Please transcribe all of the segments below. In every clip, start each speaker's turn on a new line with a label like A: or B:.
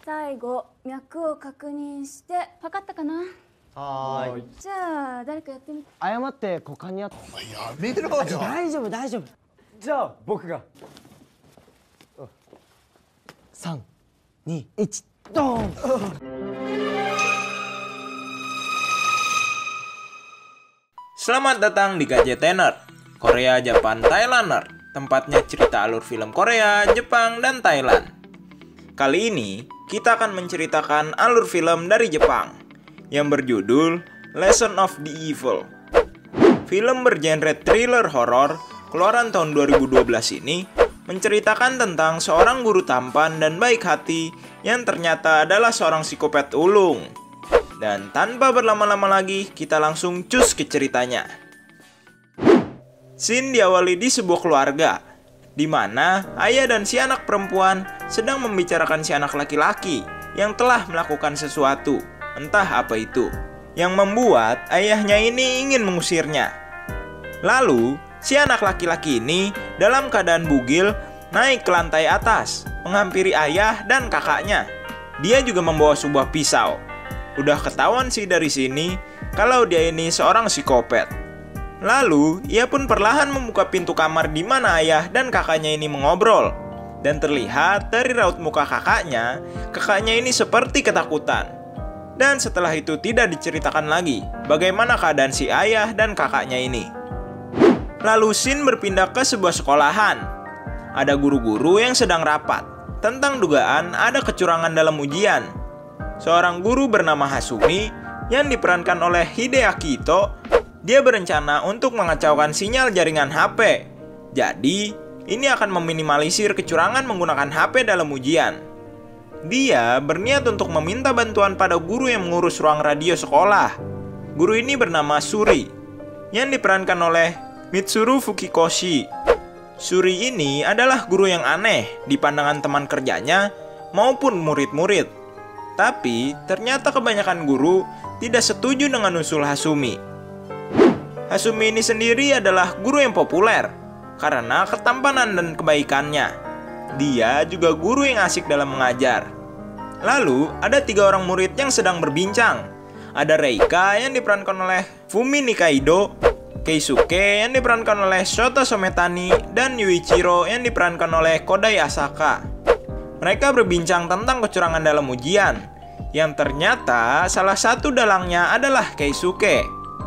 A: 最後脈を確認して分かったかな。
B: はーい。
A: じゃあ誰かやってみて。
C: 謝って股間にあった。
B: お前やめろよ。
C: 大丈夫大丈夫。じゃあ僕が。3、2、1、ドーン。
D: Selamat datang di Gadgetener, Korea, Japan, Thailander, tempatnya cerita alur film Korea, Jepang, dan Thailand. Kali ini, kita akan menceritakan alur film dari Jepang, yang berjudul Lesson of the Evil. Film bergenre thriller horor, keluaran tahun 2012 ini, menceritakan tentang seorang guru tampan dan baik hati, yang ternyata adalah seorang psikopat ulung. Dan tanpa berlama-lama lagi, kita langsung cus ke ceritanya. Scene diawali di sebuah keluarga, di mana ayah dan si anak perempuan sedang membicarakan si anak laki-laki yang telah melakukan sesuatu, entah apa itu, yang membuat ayahnya ini ingin mengusirnya. Lalu, si anak laki-laki ini dalam keadaan bugil naik ke lantai atas, menghampiri ayah dan kakaknya. Dia juga membawa sebuah pisau. Udah ketahuan sih dari sini kalau dia ini seorang psikopat. Lalu, ia pun perlahan membuka pintu kamar di mana ayah dan kakaknya ini mengobrol. Dan terlihat dari raut muka kakaknya ini seperti ketakutan. Dan setelah itu tidak diceritakan lagi bagaimana keadaan si ayah dan kakaknya ini. Lalu scene berpindah ke sebuah sekolahan. Ada guru-guru yang sedang rapat tentang dugaan ada kecurangan dalam ujian. Seorang guru bernama Hasumi yang diperankan oleh Hideaki Ito, dia berencana untuk mengacaukan sinyal jaringan HP. Jadi, ini akan meminimalisir kecurangan menggunakan HP dalam ujian. Dia berniat untuk meminta bantuan pada guru yang mengurus ruang radio sekolah. Guru ini bernama Suri, yang diperankan oleh Mitsuru Fukikoshi. Suri ini adalah guru yang aneh di pandangan teman kerjanya maupun murid-murid. Tapi, ternyata kebanyakan guru tidak setuju dengan usul Hasumi. Hasumi ini sendiri adalah guru yang populer karena ketampanan dan kebaikannya. Dia juga guru yang asik dalam mengajar. Lalu, ada 3 orang murid yang sedang berbincang. Ada Reika yang diperankan oleh Fumi Nikaido, Keisuke yang diperankan oleh Shota Sometani, dan Yuichiro yang diperankan oleh Kodai Asaka. Mereka berbincang tentang kecurangan dalam ujian, yang ternyata salah satu dalangnya adalah Keisuke.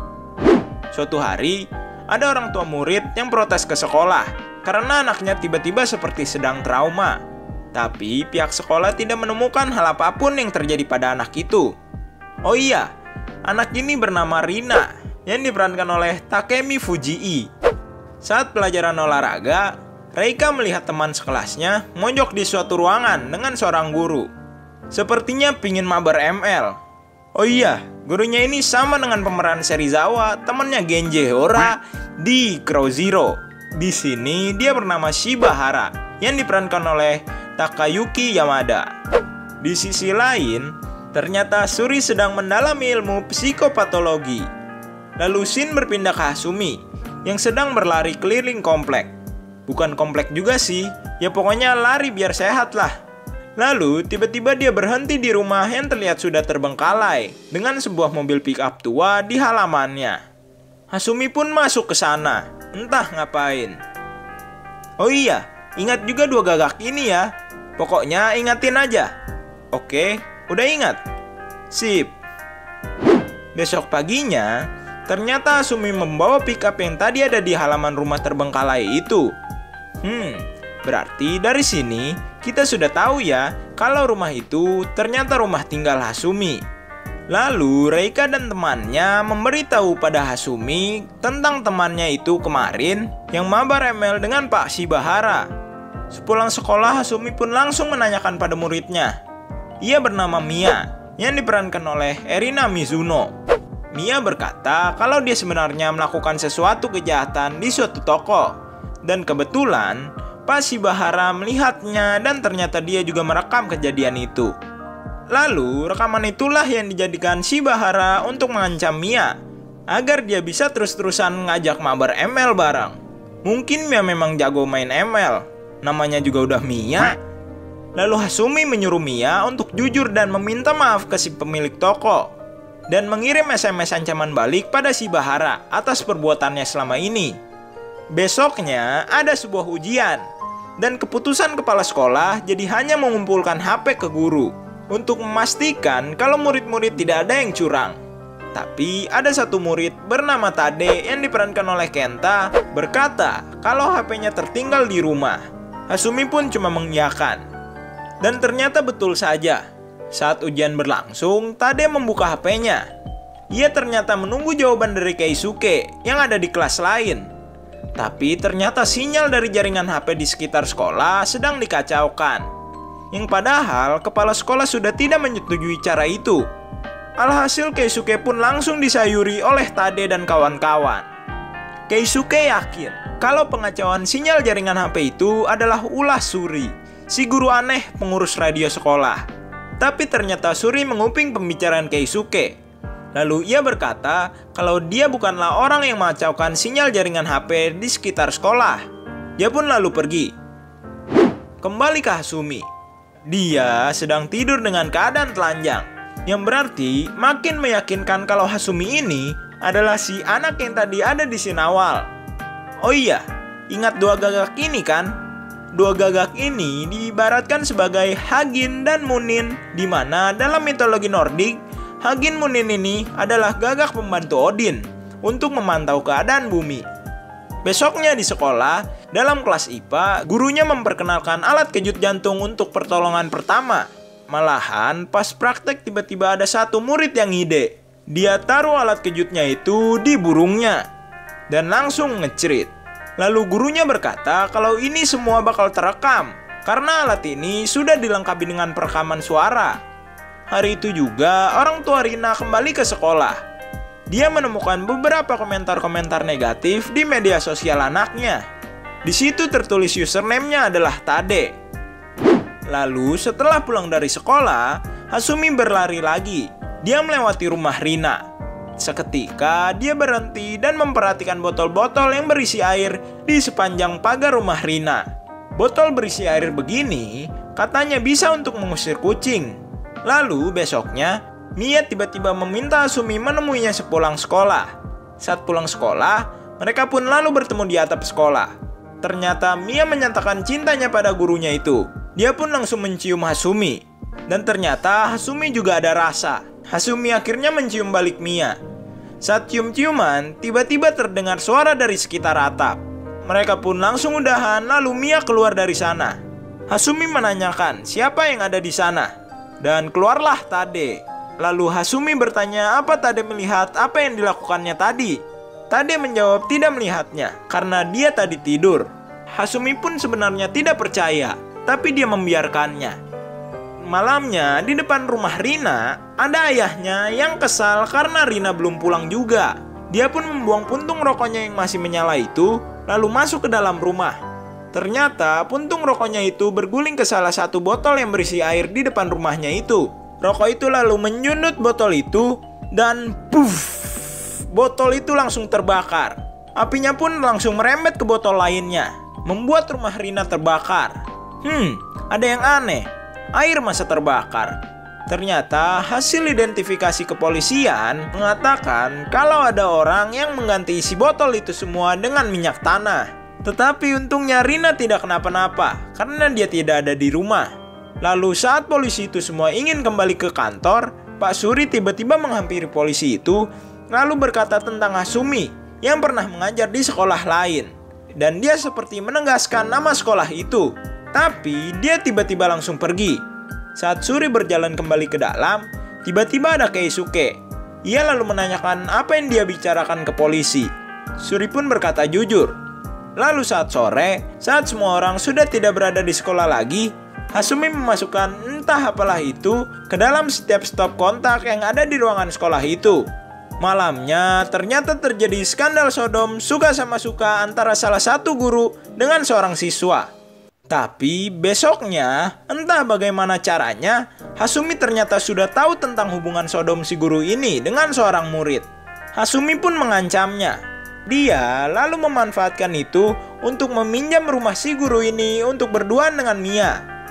D: Suatu hari, ada orang tua murid yang protes ke sekolah karena anaknya tiba-tiba seperti sedang trauma. Tapi pihak sekolah tidak menemukan hal apapun yang terjadi pada anak itu. Oh iya, anak ini bernama Rina, yang diperankan oleh Takemi Fujii. Saat pelajaran olahraga, Reika melihat teman sekelasnya mojok di suatu ruangan dengan seorang guru. Sepertinya pingin mabar ML. Oh iya, gurunya ini sama dengan pemeran Serizawa, temannya Genji Hora di Crow Zero. Di sini dia bernama Shibahara, yang diperankan oleh Takayuki Yamada. Di sisi lain, ternyata Suri sedang mendalami ilmu psikopatologi. Lalu scene berpindah ke Hasumi, yang sedang berlari keliling komplek. Bukan komplek juga sih, ya pokoknya lari biar sehat lah. Lalu, tiba-tiba dia berhenti di rumah yang terlihat sudah terbengkalai dengan sebuah mobil pick-up tua di halamannya. Hasumi pun masuk ke sana, entah ngapain. Oh iya, ingat juga 2 gagak ini ya. Pokoknya ingatin aja. Oke, udah ingat? Sip. Besok paginya, ternyata Hasumi membawa pick-up yang tadi ada di halaman rumah terbengkalai itu. Berarti dari sini kita sudah tahu ya kalau rumah itu ternyata rumah tinggal Hasumi. Lalu Reika dan temannya memberitahu pada Hasumi tentang temannya itu kemarin yang mabar ML dengan Pak Shibahara. Sepulang sekolah, Hasumi pun langsung menanyakan pada muridnya. Ia bernama Mia, yang diperankan oleh Erina Mizuno. Mia berkata kalau dia sebenarnya melakukan sesuatu kejahatan di suatu toko. Dan kebetulan, Pak Shibahara melihatnya dan ternyata dia juga merekam kejadian itu. Lalu, rekaman itulah yang dijadikan Shibahara untuk mengancam Mia, agar dia bisa terus-terusan ngajak mabar ML bareng. Mungkin Mia memang jago main ML, namanya juga udah Mia. Lalu Hasumi menyuruh Mia untuk jujur dan meminta maaf ke si pemilik toko, dan mengirim SMS ancaman balik pada si Bahara atas perbuatannya selama ini. Besoknya ada sebuah ujian, dan keputusan kepala sekolah jadi hanya mengumpulkan HP ke guru untuk memastikan kalau murid-murid tidak ada yang curang. Tapi ada satu murid bernama Tade yang diperankan oleh Kenta berkata kalau HP-nya tertinggal di rumah. Hasumi pun cuma mengiyakan. Dan ternyata betul saja. Saat ujian berlangsung, Tade membuka HP-nya. Ia ternyata menunggu jawaban dari Keisuke yang ada di kelas lain. Tapi ternyata sinyal dari jaringan HP di sekitar sekolah sedang dikacaukan. Yang padahal kepala sekolah sudah tidak menyetujui cara itu. Alhasil Keisuke pun langsung disayuri oleh Tade dan kawan-kawan. Keisuke yakin kalau pengacauan sinyal jaringan HP itu adalah ulah Suri, si guru aneh pengurus radio sekolah. Tapi ternyata Suri menguping pembicaraan Keisuke. Lalu ia berkata kalau dia bukanlah orang yang mengacaukan sinyal jaringan HP di sekitar sekolah. Dia pun lalu pergi. Kembali ke Hasumi. Dia sedang tidur dengan keadaan telanjang, yang berarti makin meyakinkan kalau Hasumi ini adalah si anak yang tadi ada di scene awal. Oh iya, ingat dua gagak ini kan? Dua gagak ini diibaratkan sebagai Hagin dan Munin, di mana dalam mitologi Nordik, Hagin Munin ini adalah gagak pembantu Odin untuk memantau keadaan bumi. Besoknya di sekolah, dalam kelas IPA, gurunya memperkenalkan alat kejut jantung untuk pertolongan pertama. Malahan pas praktek tiba-tiba ada satu murid yang ide. Dia taruh alat kejutnya itu di burungnya dan langsung ngecerit. Lalu gurunya berkata kalau ini semua bakal terekam karena alat ini sudah dilengkapi dengan perekaman suara. Hari itu juga orang tua Rina kembali ke sekolah. Dia menemukan beberapa komentar-komentar negatif di media sosial anaknya. Di situ tertulis username-nya adalah Tade. Lalu setelah pulang dari sekolah, Hasumi berlari lagi. Dia melewati rumah Rina. Seketika dia berhenti dan memperhatikan botol-botol yang berisi air di sepanjang pagar rumah Rina. Botol berisi air begini katanya bisa untuk mengusir kucing. Lalu besoknya Mia tiba-tiba meminta Hasumi menemuinya sepulang sekolah. Saat pulang sekolah, mereka pun lalu bertemu di atap sekolah. Ternyata Mia menyatakan cintanya pada gurunya itu. Dia pun langsung mencium Hasumi. Dan ternyata Hasumi juga ada rasa. Hasumi akhirnya mencium balik Mia. Saat cium-ciuman, tiba-tiba terdengar suara dari sekitar atap. Mereka pun langsung udahan, lalu Mia keluar dari sana. Hasumi menanyakan siapa yang ada di sana. Dan keluarlah Tade. Lalu Hasumi bertanya apa Tade melihat apa yang dilakukannya tadi. Tade menjawab tidak melihatnya karena dia tadi tidur. Hasumi pun sebenarnya tidak percaya, tapi dia membiarkannya. Malamnya di depan rumah Rina, ada ayahnya yang kesal karena Rina belum pulang juga. Dia pun membuang puntung rokoknya yang masih menyala itu, lalu masuk ke dalam rumah. Ternyata puntung rokoknya itu berguling ke salah satu botol yang berisi air di depan rumahnya itu. Rokok itu lalu menyundut botol itu dan puff, botol itu langsung terbakar. Apinya pun langsung merembet ke botol lainnya, membuat rumah Rina terbakar. Ada yang aneh. Air masa terbakar. Ternyata hasil identifikasi kepolisian mengatakan kalau ada orang yang mengganti isi botol itu semua dengan minyak tanah. Tetapi untungnya Rina tidak kenapa-napa karena dia tidak ada di rumah. Lalu saat polisi itu semua ingin kembali ke kantor, Pak Suri tiba-tiba menghampiri polisi itu lalu berkata tentang Hasumi yang pernah mengajar di sekolah lain. Dan dia seperti menegaskan nama sekolah itu. Tapi dia tiba-tiba langsung pergi. Saat Suri berjalan kembali ke dalam, tiba-tiba ada Keisuke. Ia lalu menanyakan apa yang dia bicarakan ke polisi. Suri pun berkata jujur. Lalu saat sore, saat semua orang sudah tidak berada di sekolah lagi, Hasumi memasukkan entah apalah itu ke dalam setiap stop kontak yang ada di ruangan sekolah itu. Malamnya ternyata terjadi skandal Sodom suka sama suka antara salah satu guru dengan seorang siswa. Tapi besoknya, entah bagaimana caranya, Hasumi ternyata sudah tahu tentang hubungan Sodom si guru ini dengan seorang murid. Hasumi pun mengancamnya. Dia lalu memanfaatkan itu untuk meminjam rumah si guru ini untuk berduaan dengan Mia.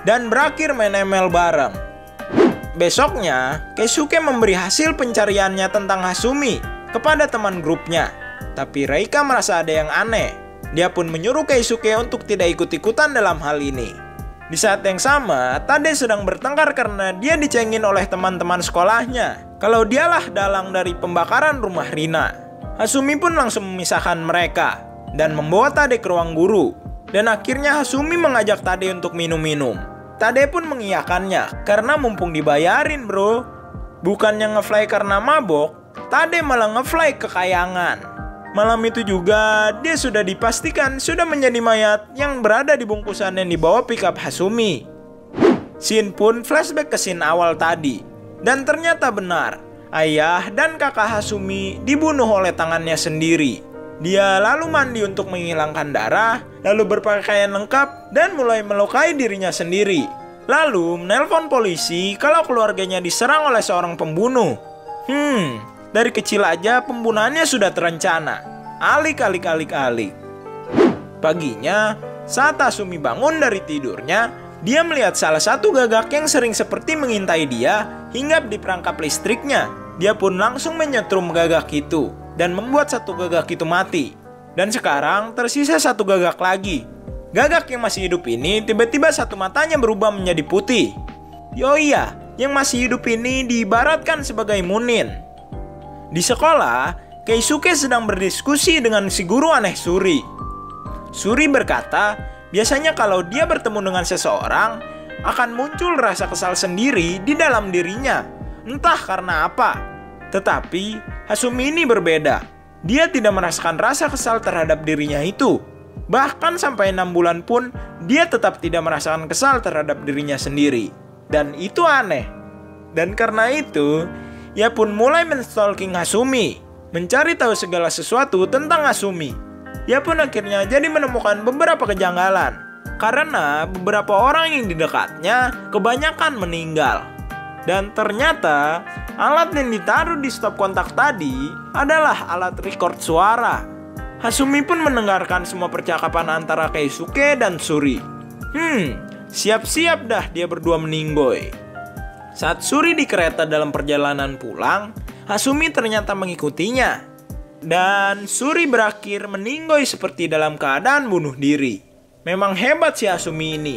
D: dan berakhir main ML bareng. Besoknya, Keisuke memberi hasil pencariannya tentang Hasumi kepada teman grupnya. Tapi Reika merasa ada yang aneh. Dia pun menyuruh Keisuke untuk tidak ikut-ikutan dalam hal ini. Di saat yang sama, Tade sedang bertengkar karena dia dicengin oleh teman-teman sekolahnya kalau dialah dalang dari pembakaran rumah Rina. Hasumi pun langsung memisahkan mereka dan membawa Tade ke ruang guru. Dan akhirnya Hasumi mengajak Tade untuk minum-minum. Tade pun mengiyakannya karena mumpung dibayarin bro. Bukannya ngefly karena mabok, Tade malah ngefly kekayangan. Malam itu juga dia sudah dipastikan sudah menjadi mayat yang berada di bungkusan yang dibawa pickup Hasumi. Shin pun flashback ke scene awal tadi. Dan ternyata benar, ayah dan kakak Hasumi dibunuh oleh tangannya sendiri. Dia lalu mandi untuk menghilangkan darah, lalu berpakaian lengkap dan mulai melukai dirinya sendiri. Lalu menelpon polisi kalau keluarganya diserang oleh seorang pembunuh. Dari kecil aja pembunuhannya sudah terencana. Alik. Paginya, saat Hasumi bangun dari tidurnya, dia melihat salah satu gagak yang sering seperti mengintai dia hinggap di perangkap listriknya. Dia pun langsung menyetrum gagak itu dan membuat satu gagak itu mati. Dan sekarang tersisa satu gagak lagi. Gagak yang masih hidup ini tiba-tiba satu matanya berubah menjadi putih. Oh iya, yang masih hidup ini diibaratkan sebagai Munin. Di sekolah, Keisuke sedang berdiskusi dengan si guru aneh Suri. Suri berkata, biasanya kalau dia bertemu dengan seseorang, akan muncul rasa kesal sendiri di dalam dirinya. Entah karena apa. Tetapi Hasumi ini berbeda. Dia tidak merasakan rasa kesal terhadap dirinya itu. Bahkan sampai 6 bulan pun dia tetap tidak merasakan kesal terhadap dirinya sendiri. Dan itu aneh. Dan karena itu, ia pun mulai menstalking Hasumi, mencari tahu segala sesuatu tentang Hasumi. Ia pun akhirnya jadi menemukan beberapa kejanggalan. Karena beberapa orang yang di dekatnya kebanyakan meninggal. Dan ternyata alat yang ditaruh di stop kontak tadi adalah alat record suara. Hasumi pun mendengarkan semua percakapan antara Keisuke dan Suri. Siap-siap dah dia berdua meninggoy. Saat Suri di kereta dalam perjalanan pulang, Hasumi ternyata mengikutinya. Dan Suri berakhir meninggoy seperti dalam keadaan bunuh diri. Memang hebat si Hasumi ini.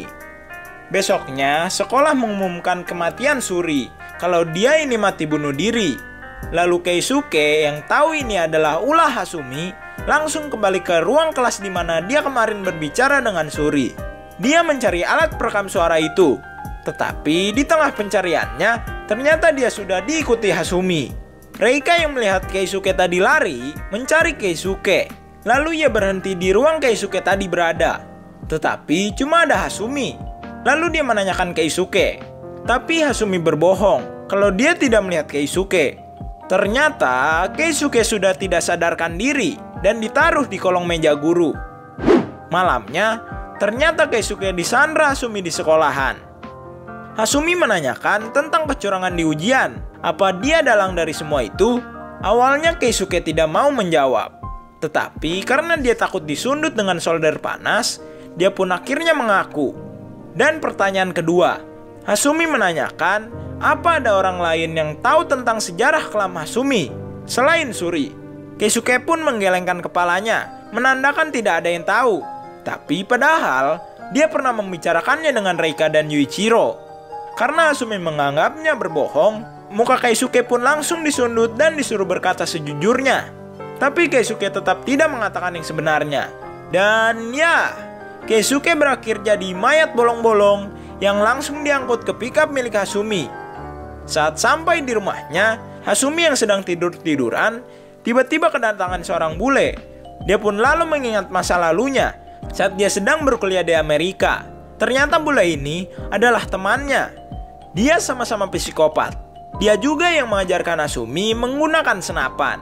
D: Besoknya, sekolah mengumumkan kematian Suri kalau dia ini mati bunuh diri. Lalu Keisuke yang tahu ini adalah ulah Hasumi langsung kembali ke ruang kelas di mana dia kemarin berbicara dengan Suri. Dia mencari alat perekam suara itu. Tetapi di tengah pencariannya, ternyata dia sudah diikuti Hasumi. Reika yang melihat Keisuke tadi lari mencari Keisuke. Lalu ia berhenti di ruang Keisuke tadi berada. Tetapi cuma ada Hasumi. Lalu dia menanyakan Keisuke. Tapi Hasumi berbohong kalau dia tidak melihat Keisuke. Ternyata Keisuke sudah tidak sadarkan diri dan ditaruh di kolong meja guru. Malamnya, ternyata Keisuke disandra Hasumi di sekolahan. Hasumi menanyakan tentang kecurangan di ujian. Apa dia dalang dari semua itu? Awalnya Keisuke tidak mau menjawab. Tetapi karena dia takut disundut dengan solder panas, dia pun akhirnya mengaku. Dan pertanyaan kedua, Hasumi menanyakan apa ada orang lain yang tahu tentang sejarah kelam Hasumi selain Suri. Keisuke pun menggelengkan kepalanya, menandakan tidak ada yang tahu. Tapi padahal dia pernah membicarakannya dengan Reika dan Yuichiro. Karena Hasumi menganggapnya berbohong, muka Keisuke pun langsung disundut dan disuruh berkata sejujurnya. Tapi Keisuke tetap tidak mengatakan yang sebenarnya. Dan ya, Keisuke berakhir jadi mayat bolong-bolong yang langsung diangkut ke pickup milik Hasumi. Saat sampai di rumahnya, Hasumi yang sedang tidur-tiduran tiba-tiba kedatangan seorang bule. Dia pun lalu mengingat masa lalunya saat dia sedang berkuliah di Amerika. Ternyata bule ini adalah temannya. Dia sama-sama psikopat. Dia juga yang mengajarkan Hasumi menggunakan senapan.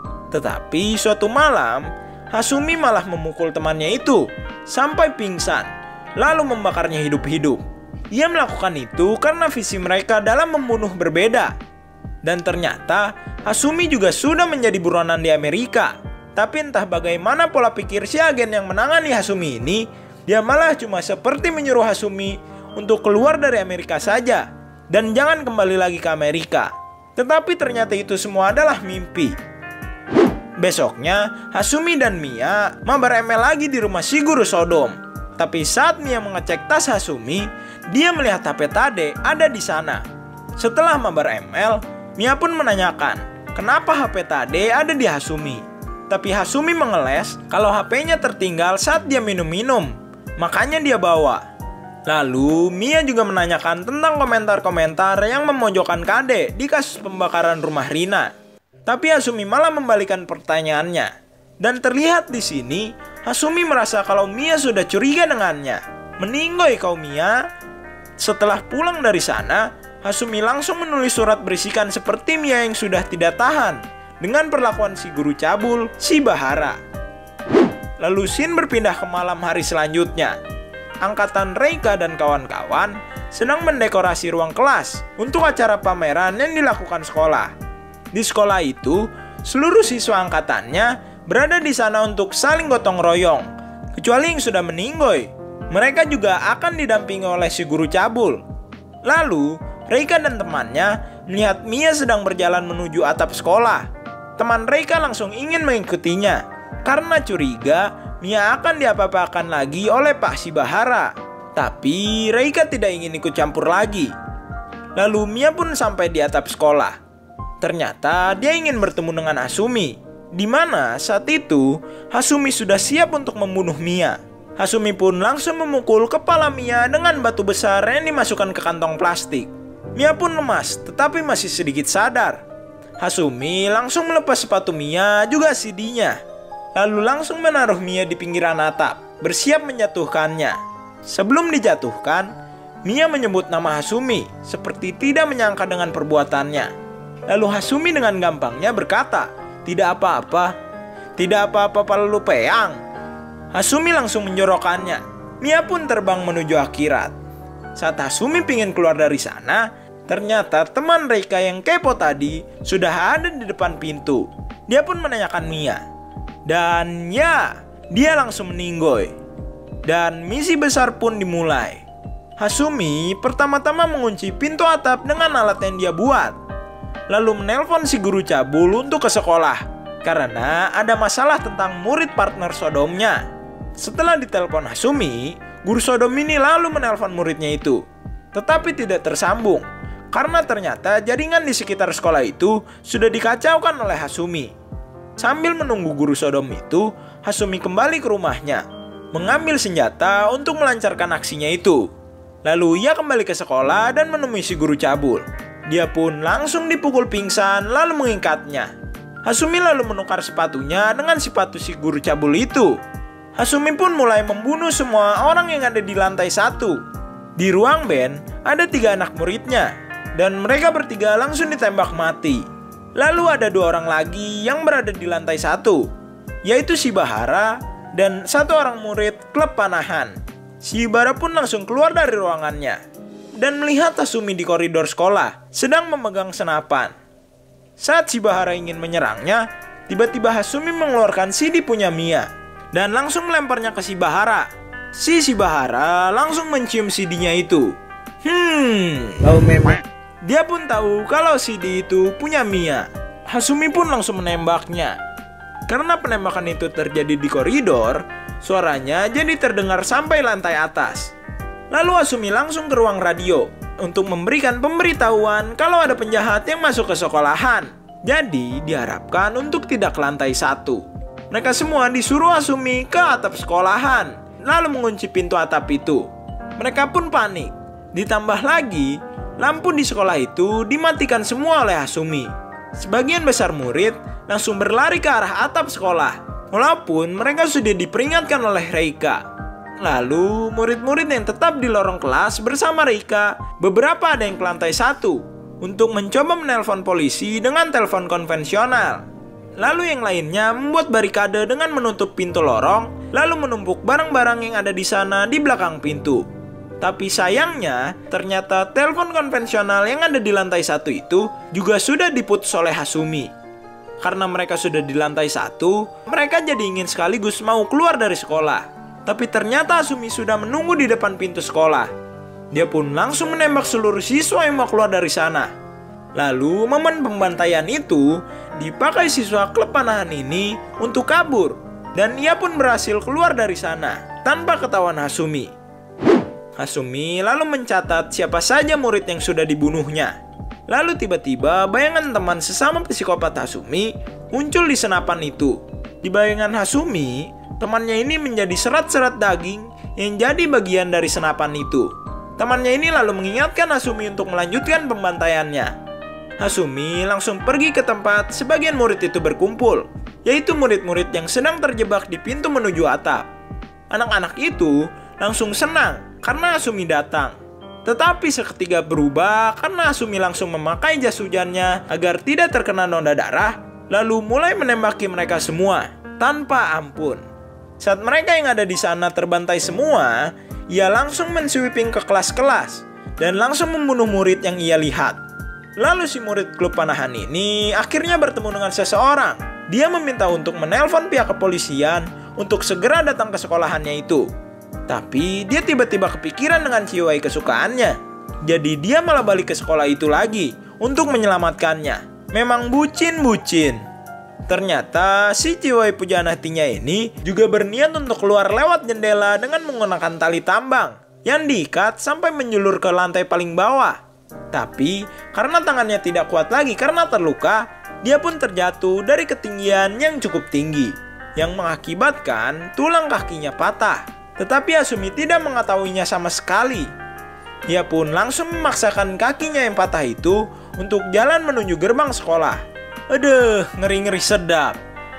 D: Tetapi suatu malam, Hasumi malah memukul temannya itu sampai pingsan, lalu membakarnya hidup-hidup. Ia melakukan itu karena visi mereka dalam membunuh berbeda. Dan ternyata Hasumi juga sudah menjadi buronan di Amerika. Tapi entah bagaimana pola pikir si agen yang menangani Hasumi ini, dia malah cuma seperti menyuruh Hasumi untuk keluar dari Amerika saja dan jangan kembali lagi ke Amerika. Tetapi ternyata itu semua adalah mimpi. Besoknya, Hasumi dan Mia mabar ML lagi di rumah si guru Sodom. Tapi saat Mia mengecek tas Hasumi, dia melihat HP Tade ada di sana. Setelah mabar ML, Mia pun menanyakan, kenapa HP Tade ada di Hasumi. Tapi Hasumi mengeles kalau HP-nya tertinggal saat dia minum-minum, makanya dia bawa. Lalu, Mia juga menanyakan tentang komentar-komentar yang memojokkan Kade di kasus pembakaran rumah Rina. Tapi Hasumi malah membalikan pertanyaannya. Dan terlihat di sini, Hasumi merasa kalau Mia sudah curiga dengannya. Meninggoy kau Mia. Setelah pulang dari sana, Hasumi langsung menulis surat berisikan seperti Mia yang sudah tidak tahan dengan perlakuan si guru cabul, Shibahara. Lalu scene berpindah ke malam hari selanjutnya. Angkatan Reika dan kawan-kawan sedang mendekorasi ruang kelas untuk acara pameran yang dilakukan sekolah. Di sekolah itu, seluruh siswa angkatannya berada di sana untuk saling gotong royong, kecuali yang sudah meninggoy. Mereka juga akan didampingi oleh si guru cabul. Lalu, Reika dan temannya melihat Mia sedang berjalan menuju atap sekolah. Teman Reika langsung ingin mengikutinya, karena curiga Mia akan diapa-apakan lagi oleh Pak Shibahara. Tapi Reika tidak ingin ikut campur lagi. Lalu Mia pun sampai di atap sekolah. Ternyata dia ingin bertemu dengan Hasumi, di mana saat itu Hasumi sudah siap untuk membunuh Mia. Hasumi pun langsung memukul kepala Mia dengan batu besar yang dimasukkan ke kantong plastik. Mia pun lemas, tetapi masih sedikit sadar. Hasumi langsung melepas sepatu Mia juga CD-nya. Lalu langsung menaruh Mia di pinggiran atap, bersiap menjatuhkannya. Sebelum dijatuhkan, Mia menyebut nama Hasumi, seperti tidak menyangka dengan perbuatannya. Lalu Hasumi dengan gampangnya berkata, "Tidak apa-apa, tidak apa-apa Pak Peyang." Hasumi langsung menjorokannya. Mia pun terbang menuju akhirat. Saat Hasumi pingin keluar dari sana, ternyata teman Reika yang kepo tadi sudah ada di depan pintu. Dia pun menanyakan Mia. Dan ya, dia langsung meninggoy. Dan misi besar pun dimulai. Hasumi pertama-tama mengunci pintu atap dengan alat yang dia buat. Lalu menelpon si guru cabul untuk ke sekolah, karena ada masalah tentang murid partner Sodomnya. Setelah ditelepon Hasumi, guru Sodom ini lalu menelpon muridnya itu. Tetapi tidak tersambung, karena ternyata jaringan di sekitar sekolah itu sudah dikacaukan oleh Hasumi. Sambil menunggu guru Sodom itu, Hasumi kembali ke rumahnya, mengambil senjata untuk melancarkan aksinya itu. Lalu ia kembali ke sekolah dan menemui si guru cabul. Dia pun langsung dipukul pingsan lalu mengikatnya. Hasumi lalu menukar sepatunya dengan sepatu si guru cabul itu. Hasumi pun mulai membunuh semua orang yang ada di lantai 1. Di ruang band ada 3 anak muridnya, dan mereka bertiga langsung ditembak mati. Lalu ada 2 orang lagi yang berada di lantai 1, yaitu Shibahara dan 1 orang murid klub panahan. Shibahara pun langsung keluar dari ruangannya dan melihat Hasumi di koridor sekolah sedang memegang senapan. Saat Shibahara ingin menyerangnya, tiba-tiba Hasumi mengeluarkan CD punya Mia dan langsung melemparnya ke Shibahara. Si Shibahara langsung mencium CD-nya itu. Dia pun tahu kalau CD itu punya Mia. Hasumi pun langsung menembaknya. Karena penembakan itu terjadi di koridor, suaranya jadi terdengar sampai lantai atas. Lalu Hasumi langsung ke ruang radio untuk memberikan pemberitahuan kalau ada penjahat yang masuk ke sekolahan. Jadi diharapkan untuk tidak ke lantai 1. Mereka semua disuruh Hasumi ke atap sekolahan, lalu mengunci pintu atap itu. Mereka pun panik. Ditambah lagi, lampu di sekolah itu dimatikan semua oleh Hasumi. Sebagian besar murid langsung berlari ke arah atap sekolah, walaupun mereka sudah diperingatkan oleh Reika. Lalu murid-murid yang tetap di lorong kelas bersama Reika, beberapa ada yang ke lantai 1 untuk mencoba menelpon polisi dengan telepon konvensional. Lalu yang lainnya membuat barikade dengan menutup pintu lorong, lalu menumpuk barang-barang yang ada di sana di belakang pintu. Tapi sayangnya, ternyata telepon konvensional yang ada di lantai 1 itu juga sudah diputus oleh Hasumi. Karena mereka sudah di lantai 1, mereka jadi ingin sekaligus mau keluar dari sekolah. Tapi ternyata Hasumi sudah menunggu di depan pintu sekolah. Dia pun langsung menembak seluruh siswa yang mau keluar dari sana. Lalu momen pembantaian itu dipakai siswa klub panahan ini untuk kabur. Dan ia pun berhasil keluar dari sana tanpa ketahuan Hasumi. Hasumi lalu mencatat siapa saja murid yang sudah dibunuhnya. Lalu tiba-tiba bayangan teman sesama psikopat Hasumi muncul di senapan itu. Di bayangan Hasumi, temannya ini menjadi serat-serat daging yang jadi bagian dari senapan itu. Temannya ini lalu mengingatkan Hasumi untuk melanjutkan pembantaiannya. Hasumi langsung pergi ke tempat sebagian murid itu berkumpul, yaitu murid-murid yang sedang terjebak di pintu menuju atap. Anak-anak itu langsung senang karena Hasumi datang. Tetapi seketika berubah karena Hasumi langsung memakai jas hujannya agar tidak terkena noda darah, lalu mulai menembaki mereka semua tanpa ampun. Saat mereka yang ada di sana terbantai semua, ia langsung mensweeping ke kelas-kelas dan langsung membunuh murid yang ia lihat. Lalu si murid klub panahan ini akhirnya bertemu dengan seseorang. Dia meminta untuk menelpon pihak kepolisian untuk segera datang ke sekolahannya itu. Tapi dia tiba-tiba kepikiran dengan cewek kesukaannya. Jadi dia malah balik ke sekolah itu lagi untuk menyelamatkannya. Memang bucin-bucin. Ternyata si cewek pujaan hatinya ini juga berniat untuk keluar lewat jendela dengan menggunakan tali tambang yang diikat sampai menjulur ke lantai paling bawah. Tapi karena tangannya tidak kuat lagi karena terluka, dia pun terjatuh dari ketinggian yang cukup tinggi, yang mengakibatkan tulang kakinya patah. Tetapi Hasumi tidak mengetahuinya sama sekali. Dia pun langsung memaksakan kakinya yang patah itu untuk jalan menuju gerbang sekolah. Aduh, ngeri-ngeri sedap.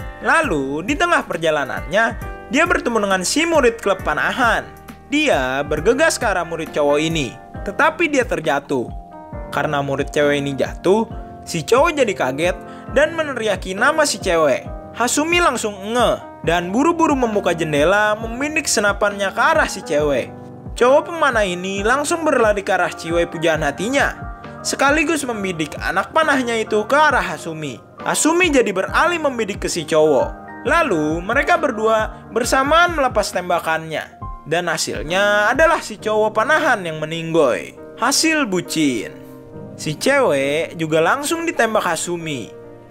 D: Lalu di tengah perjalanannya, dia bertemu dengan si murid klub panahan. Dia bergegas ke arah murid cowok ini, tetapi dia terjatuh. Karena murid cewek ini jatuh, si cowok jadi kaget dan meneriaki nama si cewek. Hasumi langsung ngeh dan buru-buru membuka jendela membidik senapannya ke arah si cewek. Cowok pemanah ini langsung berlari ke arah cewek pujaan hatinya, sekaligus membidik anak panahnya itu ke arah Hasumi. Hasumi jadi beralih membidik ke si cowok. Lalu mereka berdua bersamaan melepas tembakannya. Dan hasilnya adalah si cowok panahan yang meninggoy. Hasil bucin. Si cewek juga langsung ditembak Hasumi.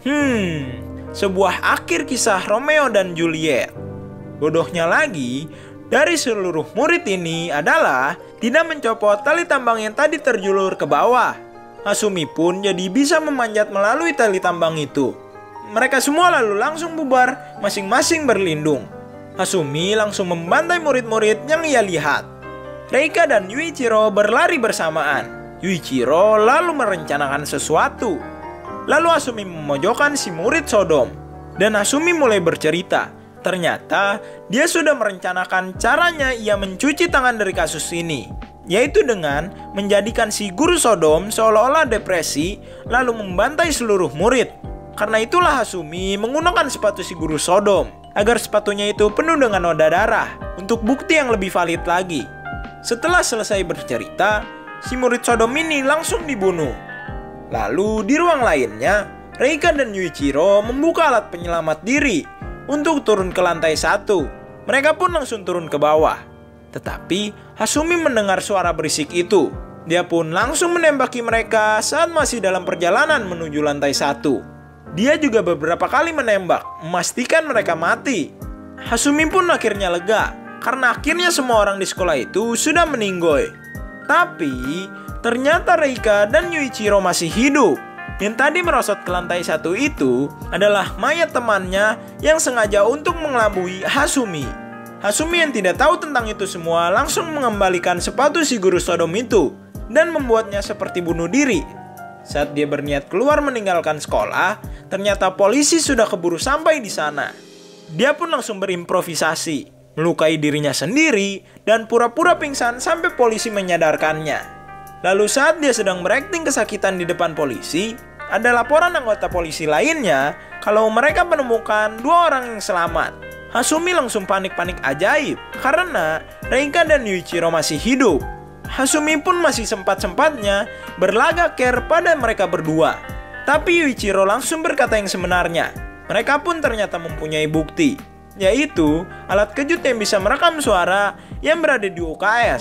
D: Sebuah akhir kisah Romeo dan Juliet. Bodohnya lagi, dari seluruh murid ini adalah tidak mencopot tali tambang yang tadi terjulur ke bawah. Hasumi pun jadi bisa memanjat melalui tali tambang itu. Mereka semua lalu langsung bubar, masing-masing berlindung. Hasumi langsung membantai murid-murid yang ia lihat. Reika dan Yuichiro berlari bersamaan. Yuichiro lalu merencanakan sesuatu. Lalu Hasumi memojokkan si murid Sodom. Dan Hasumi mulai bercerita. Ternyata dia sudah merencanakan caranya ia mencuci tangan dari kasus ini. Yaitu dengan menjadikan si guru Sodom seolah-olah depresi lalu membantai seluruh murid. Karena itulah Hasumi menggunakan sepatu si guru Sodom agar sepatunya itu penuh dengan noda darah untuk bukti yang lebih valid lagi. Setelah selesai bercerita, si murid Sodom ini langsung dibunuh. Lalu di ruang lainnya, Reika dan Yuichiro membuka alat penyelamat diri untuk turun ke lantai 1. Mereka pun langsung turun ke bawah. Tetapi Hasumi mendengar suara berisik itu. Dia pun langsung menembaki mereka saat masih dalam perjalanan menuju lantai 1. Dia juga beberapa kali menembak, memastikan mereka mati. Hasumi pun akhirnya lega, karena akhirnya semua orang di sekolah itu sudah meninggoy. Tapi ternyata Reika dan Yuichiro masih hidup. Yang tadi merosot ke lantai 1 itu adalah mayat temannya yang sengaja untuk mengelabui Hasumi. Hasumi yang tidak tahu tentang itu semua langsung mengembalikan sepatu si guru Sodom itu dan membuatnya seperti bunuh diri. Saat dia berniat keluar meninggalkan sekolah, ternyata polisi sudah keburu sampai di sana. Dia pun langsung berimprovisasi, melukai dirinya sendiri dan pura-pura pingsan sampai polisi menyadarkannya. Lalu saat dia sedang berakting kesakitan di depan polisi, ada laporan anggota polisi lainnya kalau mereka menemukan 2 orang yang selamat. Hasumi langsung panik-panik ajaib karena Reika dan Yuichiro masih hidup. Hasumi pun masih sempat-sempatnya berlagak care pada mereka berdua. Tapi Yuichiro langsung berkata yang sebenarnya. Mereka pun ternyata mempunyai bukti, yaitu alat kejut yang bisa merekam suara yang berada di UKS.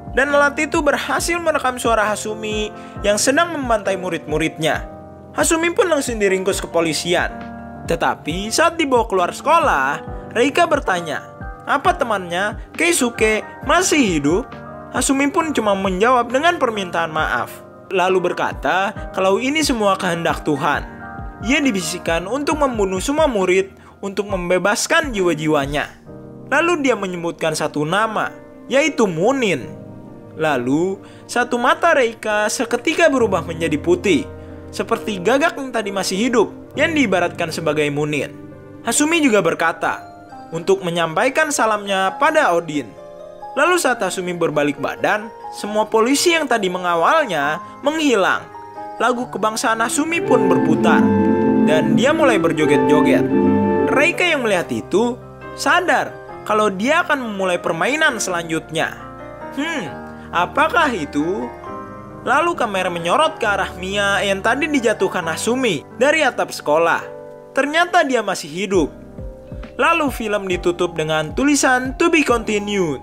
D: Dan alat itu berhasil merekam suara Hasumi yang sedang membantai murid-muridnya. Hasumi pun langsung diringkus kepolisian. Tetapi saat dibawa keluar sekolah, Reika bertanya, apa temannya Keisuke masih hidup? Hasumi pun cuma menjawab dengan permintaan maaf. Lalu berkata kalau ini semua kehendak Tuhan. Ia dibisikkan untuk membunuh semua murid untuk membebaskan jiwa-jiwanya. Lalu dia menyebutkan satu nama, yaitu Munin. Lalu, satu mata Reika seketika berubah menjadi putih, seperti gagak yang tadi masih hidup, yang diibaratkan sebagai Munin. Hasumi juga berkata, untuk menyampaikan salamnya pada Odin. Lalu saat Hasumi berbalik badan, semua polisi yang tadi mengawalnya menghilang. Lagu kebangsaan Hasumi pun berputar, dan dia mulai berjoget-joget. Reika yang melihat itu, sadar kalau dia akan memulai permainan selanjutnya. Apakah itu? Lalu kamera menyorot ke arah Mia yang tadi dijatuhkan Hasumi dari atap sekolah. Ternyata dia masih hidup. Lalu film ditutup dengan tulisan "To be continued".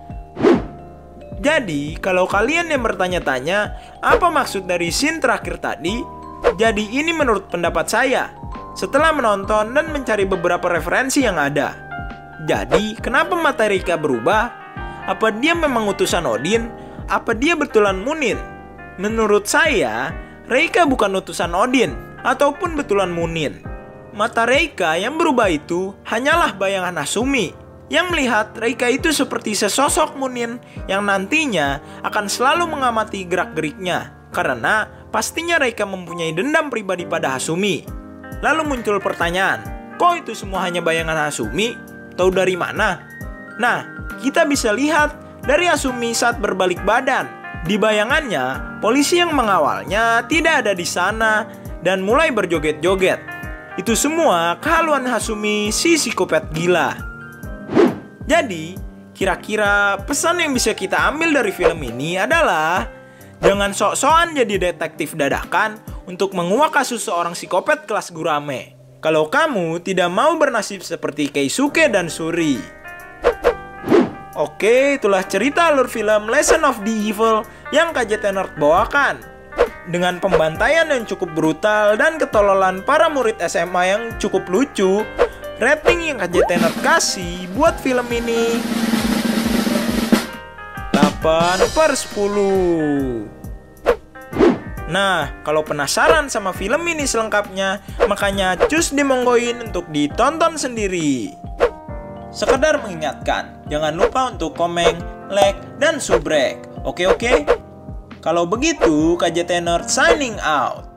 D: Jadi, kalau kalian yang bertanya-tanya apa maksud dari scene terakhir tadi, jadi ini menurut pendapat saya setelah menonton dan mencari beberapa referensi yang ada. Jadi, kenapa mata Reika berubah? Apa dia memang utusan Odin? Apa dia betulan Munin? Menurut saya, Reika bukan utusan Odin ataupun betulan Munin. Mata Reika yang berubah itu hanyalah bayangan Hasumi yang melihat Reika itu seperti sesosok Munin yang nantinya akan selalu mengamati gerak-geriknya karena pastinya Reika mempunyai dendam pribadi pada Hasumi. Lalu muncul pertanyaan, kok itu semua hanya bayangan Hasumi? Tahu dari mana? Nah, kita bisa lihat dari Hasumi saat berbalik badan. Di bayangannya, polisi yang mengawalnya tidak ada di sana dan mulai berjoget-joget. Itu semua kehaluan Hasumi si psikopat gila. Jadi, kira-kira pesan yang bisa kita ambil dari film ini adalah jangan sok-sokan jadi detektif dadakan untuk menguak kasus seorang psikopat kelas gurame. Kalau kamu tidak mau bernasib seperti Keisuke dan Shuri. Oke, itulah cerita alur film Lesson of the Evil yang KJT Nerd bawakan. Dengan pembantaian yang cukup brutal dan ketololan para murid SMA yang cukup lucu, rating yang KJT Nerd kasih buat film ini 8/10. Nah, kalau penasaran sama film ini selengkapnya, makanya cus dimonggoin untuk ditonton sendiri. Sekedar mengingatkan, jangan lupa untuk komen, like, dan subrek. Oke? Kalau begitu, KJT Nerd signing out.